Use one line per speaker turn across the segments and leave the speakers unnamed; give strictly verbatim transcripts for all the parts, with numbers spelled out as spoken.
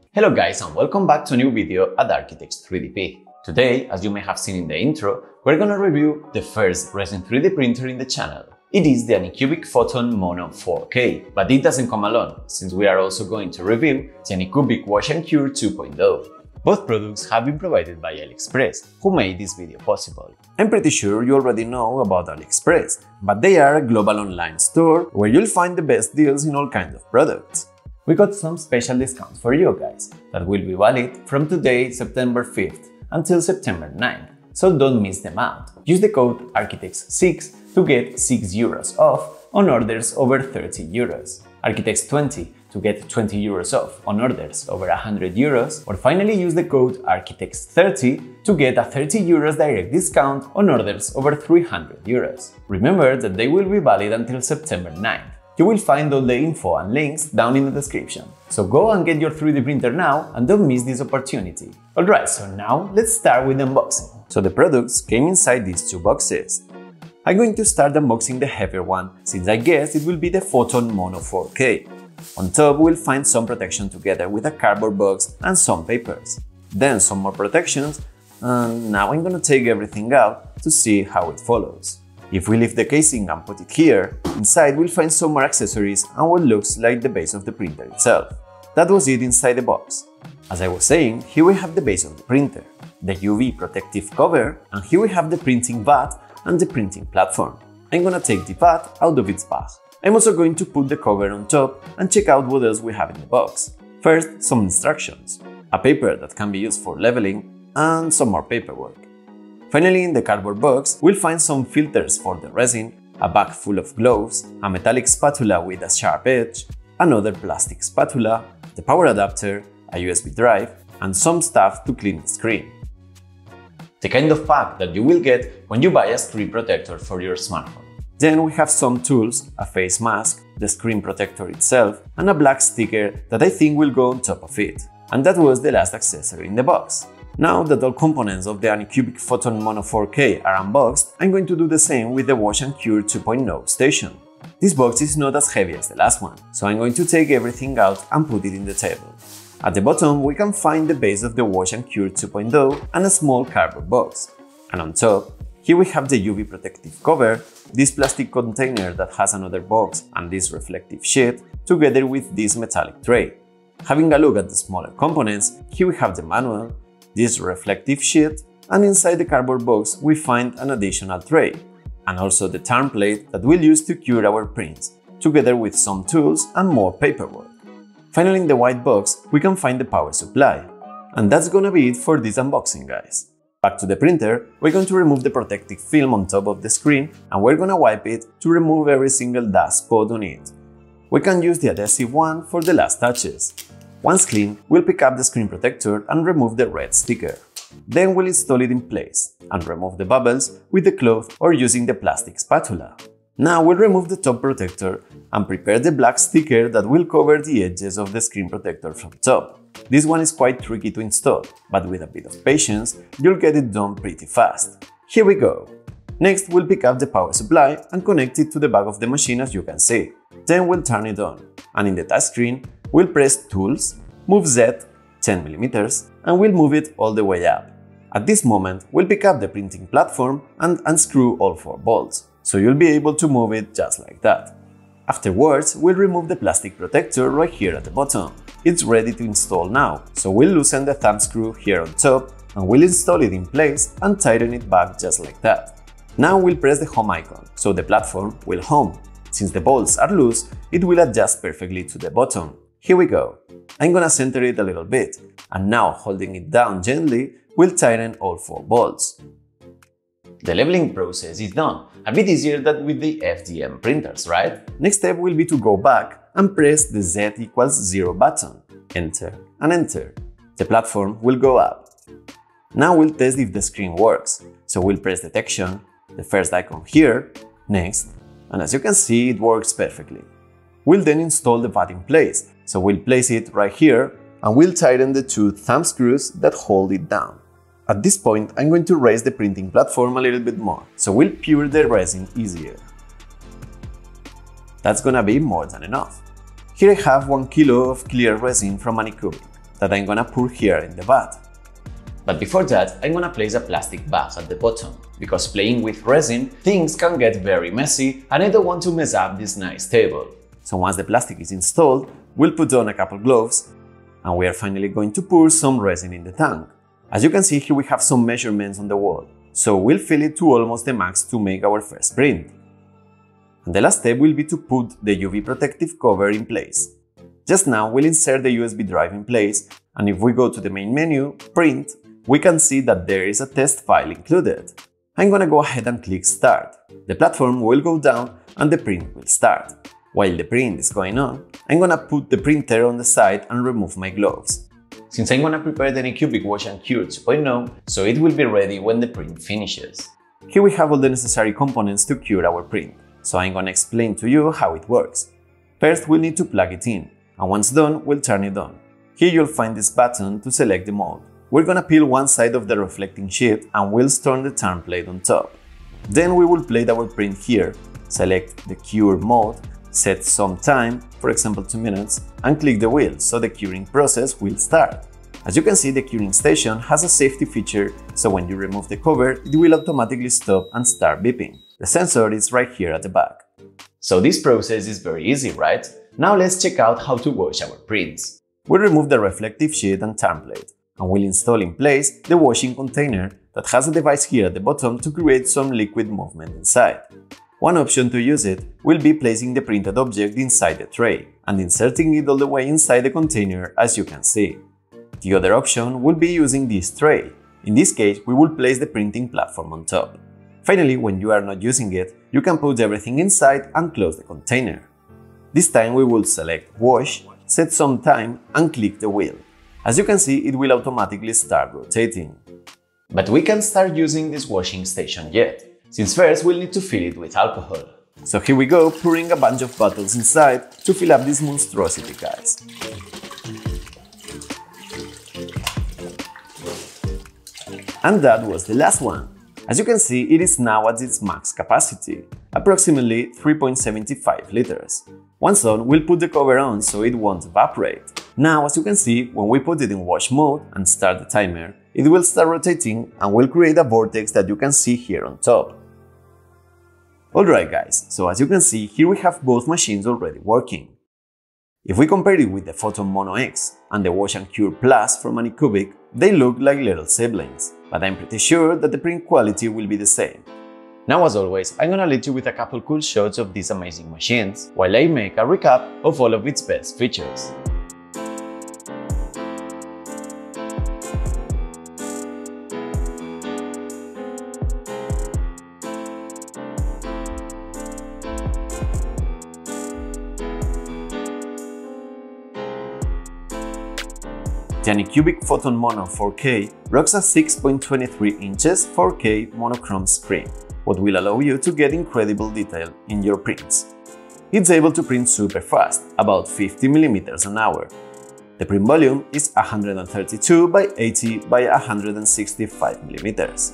Hello guys, and welcome back to a new video at Architects three D P. Today, as you may have seen in the intro, we're gonna review the first resin three D printer in the channel. It is the ANYCUBIC PHOTON MONO four K, but it doesn't come alone, since we are also going to review the ANYCUBIC WASH CURE two point oh. Both products have been provided by AliExpress, who made this video possible. I'm pretty sure you already know about AliExpress, but they are a global online store where you'll find the best deals in all kinds of products. We got some special discounts for you guys that will be valid from today, September fifth, until September ninth, so don't miss them out. Use the code Architects six to get six euros off on orders over thirty euros, Architects twenty to get twenty euros off on orders over one hundred euros, or finally use the code Architects thirty to get a thirty euros direct discount on orders over three hundred euros. Remember that they will be valid until September ninth. You will find all the info and links down in the description. So go and get your three D printer now and don't miss this opportunity. Alright, so now let's start with the unboxing. So the products came inside these two boxes. I'm going to start unboxing the heavier one, since I guess it will be the PHOTON MONO four K. On top we'll find some protection together with a cardboard box and some papers. Then some more protections, and now I'm gonna take everything out to see how it follows. If we lift the casing and put it here, inside we'll find some more accessories and what looks like the base of the printer itself. That was it inside the box. As I was saying, here we have the base of the printer, the U V protective cover, and here we have the printing vat and the printing platform. I'm gonna take the vat out of its bag. I'm also going to put the cover on top and check out what else we have in the box. First, some instructions, a paper that can be used for leveling, and some more paperwork. Finally, in the cardboard box, we'll find some filters for the resin, a bag full of gloves, a metallic spatula with a sharp edge, another plastic spatula, the power adapter, a U S B drive, and some stuff to clean the screen. The kind of pack that you will get when you buy a screen protector for your smartphone. Then we have some tools, a face mask, the screen protector itself, and a black sticker that I think will go on top of it. And that was the last accessory in the box. Now that all components of the ANYCUBIC PHOTON MONO four K are unboxed, I'm going to do the same with the WASH CURE two point oh station. This box is not as heavy as the last one, so I'm going to take everything out and put it in the table. At the bottom we can find the base of the WASH CURE two point oh and a small cardboard box. And on top, here we have the U V protective cover, this plastic container that has another box and this reflective sheet, together with this metallic tray. Having a look at the smaller components, here we have the manual, this reflective sheet, and inside the cardboard box we find an additional tray, and also the turn plate that we'll use to cure our prints, together with some tools and more paperwork. Finally, in the white box we can find the power supply. And that's gonna be it for this unboxing, guys. Back to the printer, we're going to remove the protective film on top of the screen and we're gonna wipe it to remove every single dust spot on it. We can use the adhesive one for the last touches. Once clean, we'll pick up the screen protector and remove the red sticker. Then we'll install it in place and remove the bubbles with the cloth or using the plastic spatula. Now we'll remove the top protector and prepare the black sticker that will cover the edges of the screen protector from top. This one is quite tricky to install, but with a bit of patience, you'll get it done pretty fast. Here we go! Next, we'll pick up the power supply and connect it to the back of the machine, as you can see. Then we'll turn it on, and in the touchscreen, we'll press Tools, move Z ten millimeters, and we'll move it all the way up. At this moment, we'll pick up the printing platform and unscrew all four bolts, so you'll be able to move it just like that. Afterwards, we'll remove the plastic protector right here at the bottom. It's ready to install now, so we'll loosen the thumb screw here on top and we'll install it in place and tighten it back just like that. Now we'll press the home icon, so the platform will home. Since the bolts are loose, it will adjust perfectly to the bottom. Here we go. I'm gonna center it a little bit, and now holding it down gently, we'll tighten all four bolts. The leveling process is done, a bit easier than with the F D M printers, right? Next step will be to go back and press the Z equals zero button, enter and enter. The platform will go up. Now we'll test if the screen works, so we'll press detection, the first icon here, next, and as you can see it works perfectly. We'll then install the V A T in place, so we'll place it right here and we'll tighten the two thumb screws that hold it down. At this point I'm going to raise the printing platform a little bit more, so we'll pure the resin easier. That's gonna be more than enough. Here I have one kilo of clear resin from ANYCUBIC. that I'm gonna pour here in the vat. But before that, I'm gonna place a plastic bag at the bottom, because playing with resin, things can get very messy and I don't want to mess up this nice table. So once the plastic is installed, we'll put on a couple gloves and we are finally going to pour some resin in the tank. As you can see here we have some measurements on the wall, so we'll fill it to almost the max to make our first print. And the last step will be to put the U V protective cover in place. Just now we'll insert the U S B drive in place, and if we go to the main menu, Print, we can see that there is a test file included. I'm gonna go ahead and click Start. The platform will go down and the print will start. While the print is going on, I'm gonna put the printer on the side and remove my gloves. Since I'm gonna prepare the ANYCUBIC Wash and Cure two point oh, so it will be ready when the print finishes. Here we have all the necessary components to cure our print, so I'm gonna explain to you how it works. First, we'll need to plug it in, and once done, we'll turn it on. Here you'll find this button to select the mold. We're gonna peel one side of the reflecting sheet and we'll turn the turn plate on top. Then we will plate our print here, select the cure mode, set some time, for example two minutes, and click the wheel so the curing process will start. As you can see, the curing station has a safety feature, so when you remove the cover, it will automatically stop and start beeping. The sensor is right here at the back. So this process is very easy, right? Now let's check out how to wash our prints. We'll remove the reflective sheet and turn plate, and we'll install in place the washing container that has a device here at the bottom to create some liquid movement inside. One option to use it will be placing the printed object inside the tray and inserting it all the way inside the container, as you can see. The other option will be using this tray. In this case, we will place the printing platform on top. Finally, when you are not using it, you can put everything inside and close the container. This time we will select Wash, set some time and click the wheel. As you can see, it will automatically start rotating. But we can't start using this washing station yet, since first we'll need to fill it with alcohol. So here we go, pouring a bunch of bottles inside to fill up this monstrosity, guys. And that was the last one. As you can see, it is now at its max capacity, approximately three point seven five liters. Once done, we'll put the cover on so it won't evaporate. Now, as you can see, when we put it in wash mode and start the timer, it will start rotating and will create a vortex that you can see here on top. Alright guys, so as you can see, here we have both machines already working. If we compare it with the Photon Mono X and the Wash and Cure Plus from ANYCUBIC, they look like little siblings, but I'm pretty sure that the print quality will be the same. Now, as always, I'm gonna leave you with a couple cool shots of these amazing machines, while I make a recap of all of its best features. The ANYCUBIC Photon Mono four K rocks a six point two three inches four K monochrome screen, what will allow you to get incredible detail in your prints. It's able to print super fast, about fifty millimeters an hour. The print volume is one hundred thirty-two by eighty by one hundred sixty-five millimeters.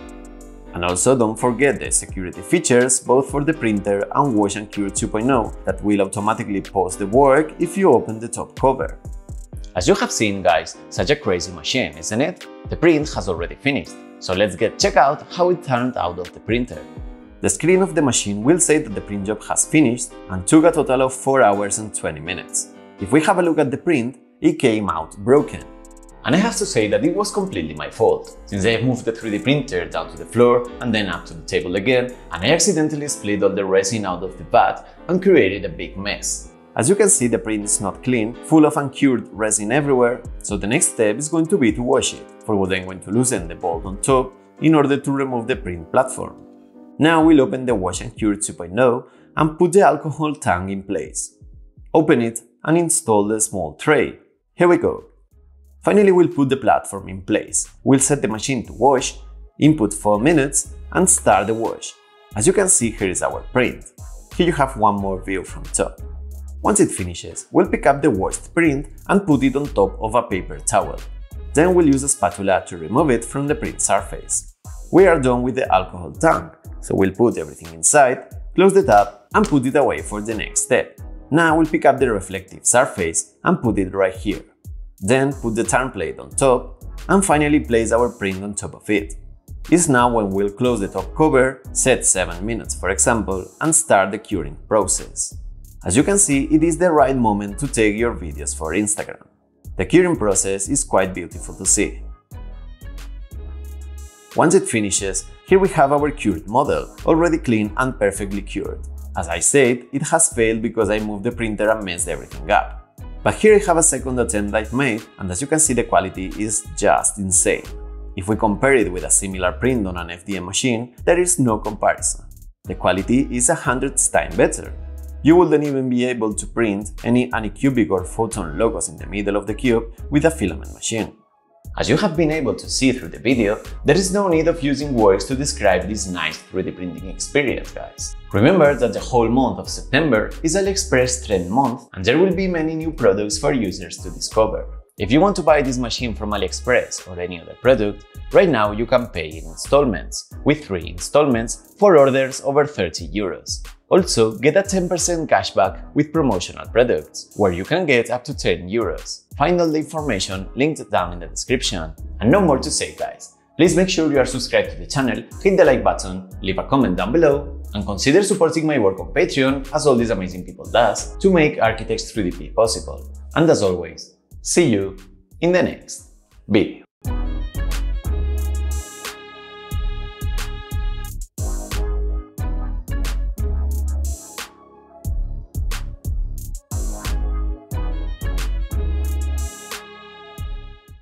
And also don't forget the security features both for the printer and Wash and Cure two point oh that will automatically pause the work if you open the top cover. As you have seen, guys, such a crazy machine, isn't it? The print has already finished, so let's get check out how it turned out of the printer. The screen of the machine will say that the print job has finished and took a total of four hours and twenty minutes. If we have a look at the print, it came out broken. And I have to say that it was completely my fault, since I moved the three D printer down to the floor and then up to the table again, and I accidentally split all the resin out of the vat and created a big mess. As you can see, the print is not clean, full of uncured resin everywhere, so the next step is going to be to wash it, for what I'm going to loosen the bolt on top in order to remove the print platform. Now we'll open the Wash and Cure two point oh and put the alcohol tank in place. Open it and install the small tray. Here we go. Finally, we'll put the platform in place. We'll set the machine to wash, input four minutes and start the wash. As you can see, here is our print. Here you have one more view from top. Once it finishes, we'll pick up the washed print and put it on top of a paper towel. Then we'll use a spatula to remove it from the print surface. We are done with the alcohol tank, so we'll put everything inside, close the tab and put it away for the next step. Now we'll pick up the reflective surface and put it right here. then put the turn plate on top, and finally place our print on top of it. It's now when we'll close the top cover, set seven minutes for example, and start the curing process. As you can see, it is the right moment to take your videos for Instagram. The curing process is quite beautiful to see. Once it finishes, here we have our cured model, already clean and perfectly cured. As I said, it has failed because I moved the printer and messed everything up. But here I have a second attempt I've made, and as you can see, the quality is just insane. If we compare it with a similar print on an F D M machine, there is no comparison. The quality is a hundred times better. You wouldn't even be able to print any ANYCUBIC or Photon logos in the middle of the cube with a filament machine. As you have been able to see through the video, there is no need of using words to describe this nice three D printing experience, guys. Remember that the whole month of September is AliExpress Trend Month, and there will be many new products for users to discover. If you want to buy this machine from AliExpress or any other product, right now you can pay in installments, with three installments for orders over thirty euros. Also, get a ten percent cashback with promotional products, where you can get up to ten euros. Find all the information linked down in the description. And no more to say, guys. Please make sure you are subscribed to the channel, hit the like button, leave a comment down below, and consider supporting my work on Patreon, as all these amazing people does, to make Architects three D P possible. And as always, see you in the next video.